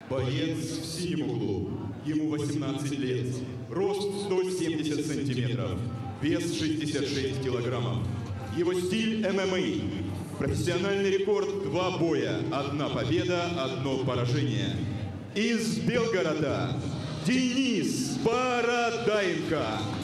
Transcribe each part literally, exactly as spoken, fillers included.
Боец в синем углу. Ему восемнадцать лет. Рост сто семьдесят сантиметров. Вес шестьдесят шесть килограммов. Его стиль эм эм а. Профессиональный рекорд два боя. Одна победа, одно поражение. Из Белгорода Денис Бородайенко.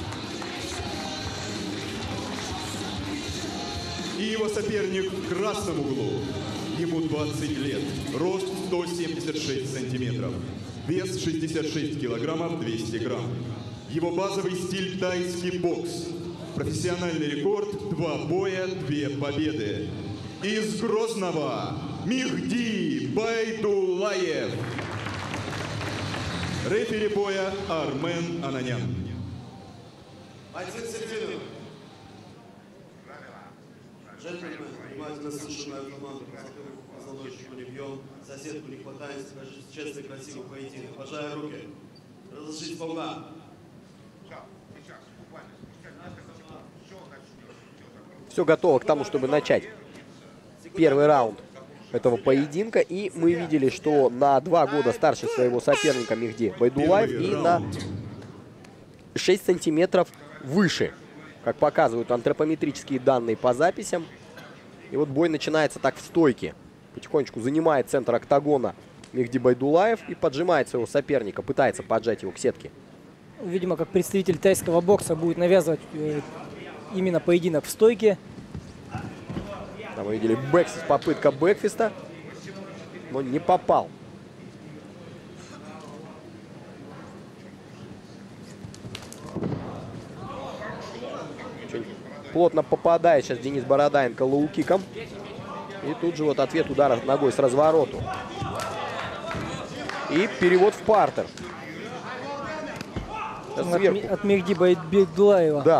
И его соперник в красном углу. Ему двадцать лет. Рост сто семьдесят шесть сантиметров. Вес шестьдесят шесть килограммов двести грамм. Его базовый стиль тайский бокс. Профессиональный рекорд два боя, две победы. Из Грозного Мехди Байдулаев. Рефери боя Армен Ананян. Один середину. Джентльмены, внимательно слушаем мою команду. Позвоночнику не бьем, соседку не хватаем, скажите честный, красивый поединок. Пожаю руки. Разрешите по углам. Все готово к тому, чтобы начать первый раунд этого поединка. И мы видели, что на два года старше своего соперника Мехди Байдулаев и на шесть сантиметров выше, как показывают антропометрические данные по записям. И вот бой начинается так в стойке. Потихонечку занимает центр октагона Мехди Байдулаев и поджимает своего соперника, пытается поджать его к сетке. Видимо, как представитель тайского бокса будет навязывать э, именно поединок в стойке. Да, мы видели бэкфист, попытка бэкфиста, но не попал. Очень плотно попадает сейчас Денис Бородайенко лоу-киком. И тут же вот ответ удара ногой с развороту. И перевод в партер. От, от Мехди Байдулаева. Да.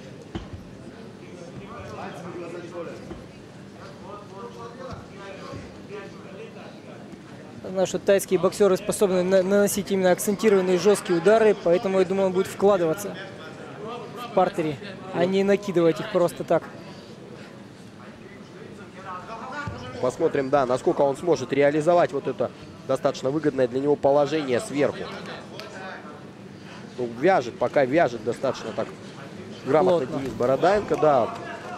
Знаю, что тайские боксеры способны на наносить именно акцентированные жесткие удары, поэтому, я думаю, он будет вкладываться в партере, а не накидывать их просто так. Посмотрим, да, насколько он сможет реализовать вот это достаточно выгодное для него положение сверху. Ну, вяжет, пока вяжет достаточно так грамотно Денис Бородайенко, да.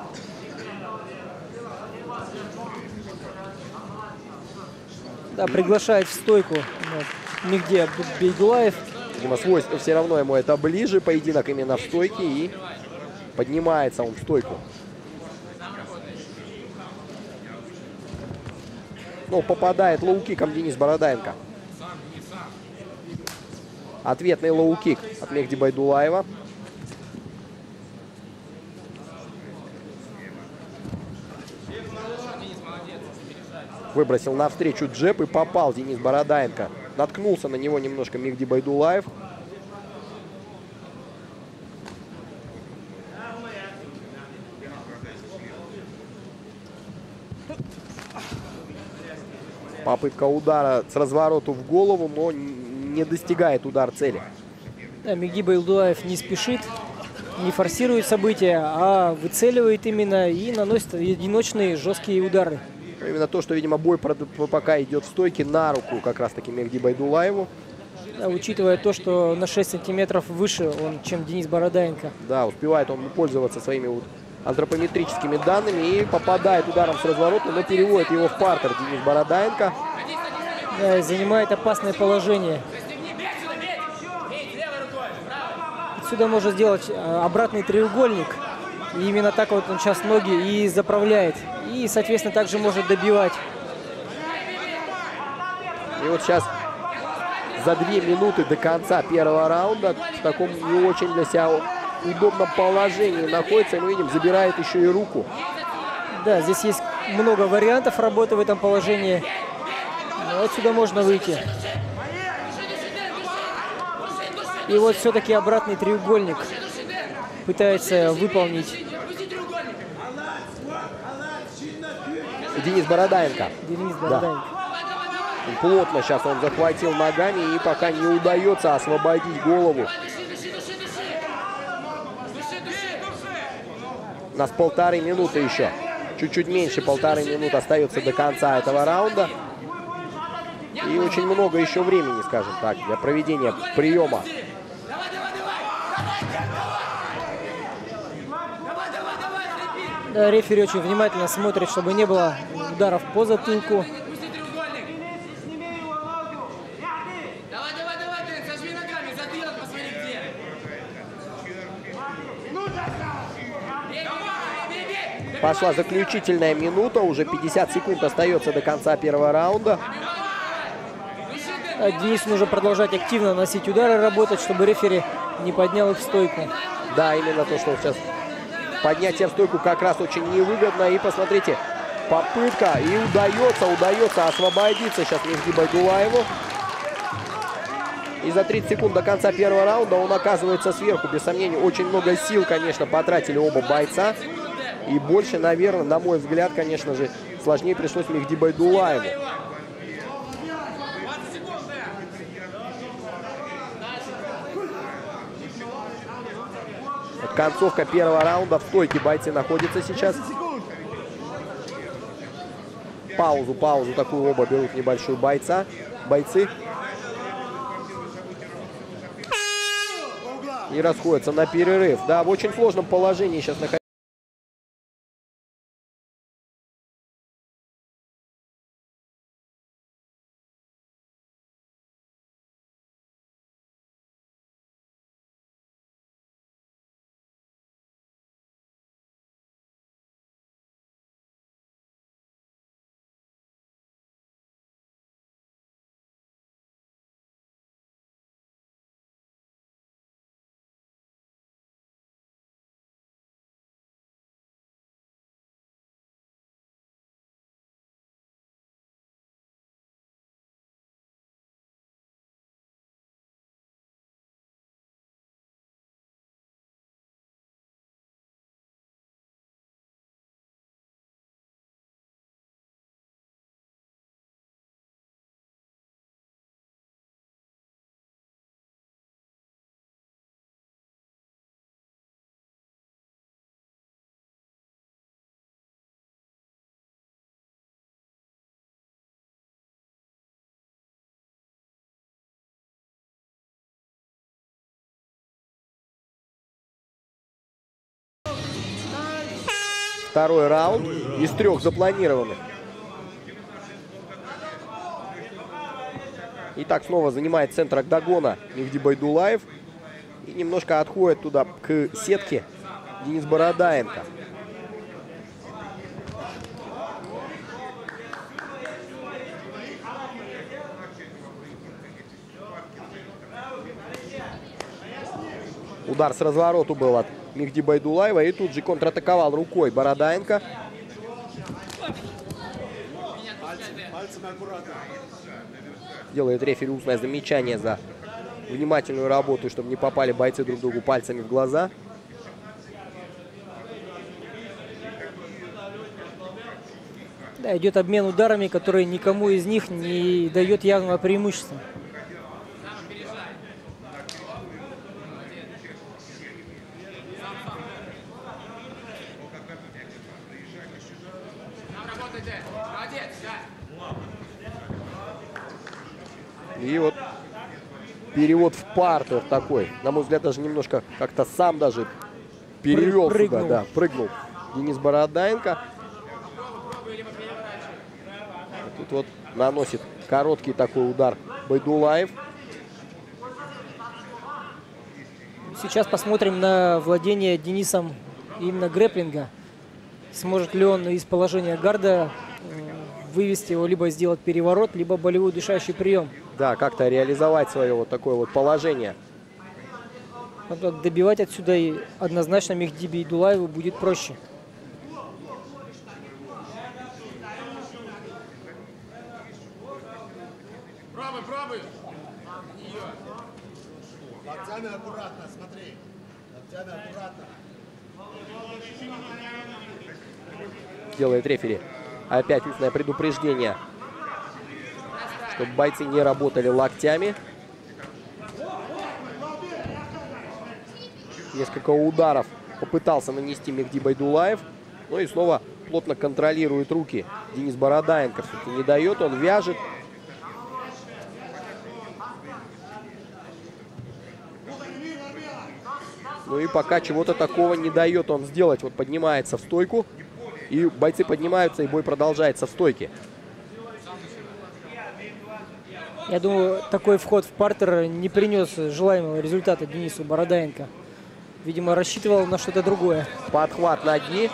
Да, приглашает в стойку Мехди Байдулаев. Видимо, свойство все равно ему это ближе, поединок именно в стойке, и поднимается он в стойку. Ну, попадает лоу-киком Денис Бородайенко. Ответный лоу-кик от Мехди Байдулаева. Выбросил навстречу джеб и попал Денис Бородайенко. Наткнулся на него немножко Мехди Байдулаев. Попытка удара с развороту в голову, но не достигает удар цели. Да, Мехди Байдулаев не спешит, не форсирует события, а выцеливает именно и наносит одиночные жесткие удары. Именно то, что, видимо, бой пока идет в стойке, на руку как раз-таки Мехди Байдулаеву. Да, учитывая то, что на шесть сантиметров выше он, чем Денис Бородайенко. Да, успевает он пользоваться своими вот антропометрическими данными и попадает ударом с разворота, но переводит его в партер Денис Бородайенко. Да, и занимает опасное положение. Отсюда можно сделать обратный треугольник. И именно так вот он сейчас ноги и заправляет. И, соответственно, также может добивать. И вот сейчас за две минуты до конца первого раунда в таком не очень для себя удобном положении находится. Мы видим, забирает еще и руку. Да, здесь есть много вариантов работы в этом положении. Но отсюда можно выйти. И вот все-таки обратный треугольник пытается выполнить Денис Бородайенко. Денис Бородайенко. Да. Плотно сейчас он захватил ногами и пока не удается освободить голову. У нас полторы минуты еще. Чуть-чуть меньше полторы минуты остается до конца этого раунда. И очень много еще времени, скажем так, для проведения приема. Да, рефери очень внимательно смотрит, чтобы не было ударов по затылку. Пошла заключительная минута, уже пятьдесят секунд остается до конца первого раунда. Денису нужно продолжать активно наносить удары, работать, чтобы рефери не поднял их в стойку. Да, именно то, что сейчас поднятие в стойку как раз очень невыгодно. И посмотрите, попытка, и удается, удается освободиться сейчас Мехди Байдуллаеву. И за тридцать секунд до конца первого раунда он оказывается сверху. Без сомнений, очень много сил, конечно, потратили оба бойца. И больше, наверное, на мой взгляд, конечно же, сложнее пришлось Мехди Байдуллаеву. Вот концовка первого раунда. В стойке бойцы находятся сейчас. Паузу, паузу такую оба берут небольшую бойца. Бойцы. И расходятся на перерыв. Да, в очень сложном положении сейчас находится. Второй раунд из трех запланированных. Итак, снова занимает центр октагона Мехди Байдуллаев. И немножко отходит туда к сетке Денис Бородаенко. Удар с развороту был от Мехди Байдуллаева. И тут же контратаковал рукой Бородаенко. Делает рефери устное замечание за внимательную работу, чтобы не попали бойцы друг другу пальцами в глаза. Да, идет обмен ударами, который никому из них не дает явного преимущества. И вот перевод в партер такой. На мой взгляд, даже немножко как-то сам даже перевел прыгнул. сюда. Да, прыгнул Денис Бородаенко. Тут вот наносит короткий такой удар Байдуллаев. Сейчас посмотрим на владение Денисом именно грэпплинга. Сможет ли он из положения гарда вывести его, либо сделать переворот, либо болевой удушающий прием. Да, как-то реализовать свое вот такое вот положение. Добивать отсюда и однозначно Мехди Байдуллаеву будет проще. Пробуй, пробуй. Локтями аккуратно, смотри. Локтями аккуратно. Делает рефери опять устное предупреждение, чтобы бойцы не работали локтями. Несколько ударов попытался нанести Мехди Байдуллаев. Ну и снова плотно контролирует руки Денис Бородаенко. Все-таки не дает, он вяжет. Ну и пока чего-то такого не дает он сделать. Вот поднимается в стойку, и бойцы поднимаются, и бой продолжается в стойке. Я думаю, такой вход в партер не принес желаемого результата Денису Бородаенко. Видимо, рассчитывал на что-то другое. Подхват ноги.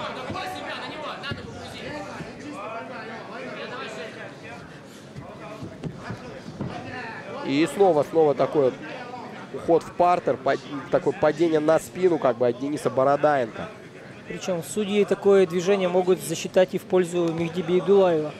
И снова, снова такой вот уход в партер, под, такое падение на спину как бы от Дениса Бородаенко. Причем судьи такое движение могут засчитать и в пользу Мехди Бейдуллаева.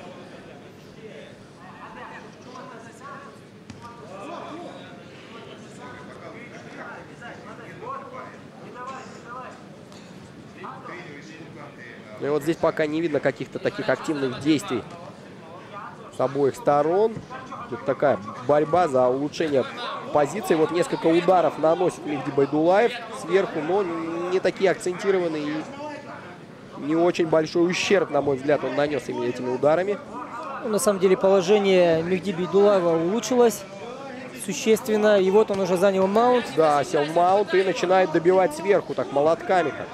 И вот здесь пока не видно каких-то таких активных действий с обоих сторон. Тут такая борьба за улучшение позиции. Вот несколько ударов наносит Мехди Байдуллаев сверху, но не такие акцентированные и не очень большой ущерб, на мой взгляд, он нанес именно этими ударами. Ну, на самом деле положение Мехди Бейдуллаева улучшилось существенно. И вот он уже занял маунт. Да, сел в маунт и начинает добивать сверху, так молотками. Как.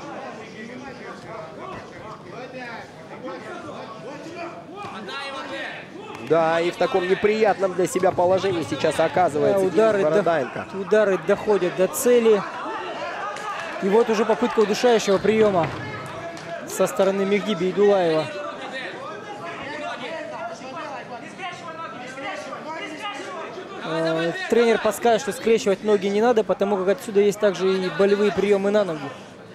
Да, и в таком неприятном для себя положении сейчас оказывается да, удары, Денис Бородаенко. До, удары доходят до цели. И вот уже попытка удушающего приема со стороны Мехди Бейдуллаева. Э, тренер подскажет, что скрещивать ноги не надо, потому как отсюда есть также и болевые приемы на ноги.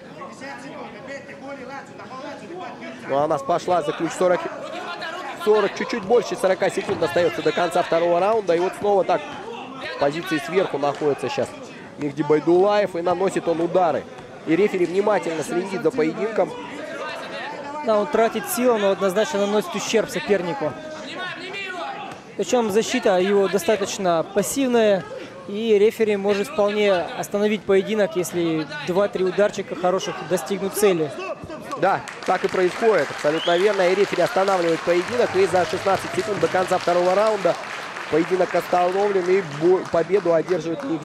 Ну, а у нас пошла за ключ сорок, сорок, чуть-чуть больше сорока секунд остается до конца второго раунда. И вот снова так в позиции сверху находится сейчас Мехди Байдуллаев, и наносит он удары. И рефери внимательно следит за поединком. Да, он тратит силу, но однозначно наносит ущерб сопернику. Причем защита его достаточно пассивная, и рефери может вполне остановить поединок, если два-три ударчика хороших достигнут цели. Да, так и происходит, абсолютно верно. И рефери останавливает поединок, и за шестнадцать секунд до конца второго раунда поединок остановлен, и победу одерживает Мехди.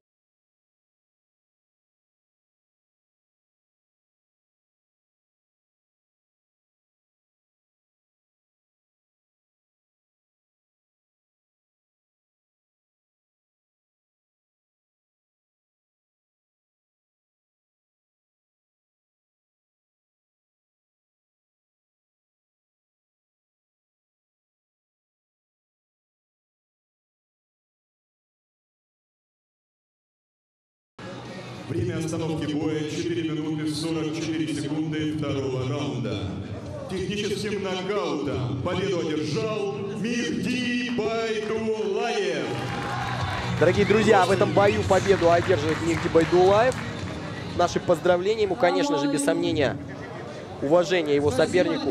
Время остановки боя четыре минуты сорок четыре секунды второго раунда. Техническим нокаутом победу одержал Мехди Байдуллаев. Дорогие друзья, в этом бою победу одерживает Мехди Байдуллаев. Наши поздравления ему, конечно же, без сомнения, уважение его сопернику.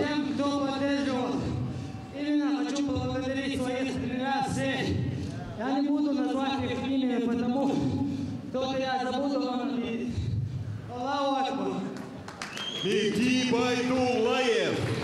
Я не буду назвать их имя, потому что я забуду вам. Аллаху Акбар. Мехди Байдуллаев.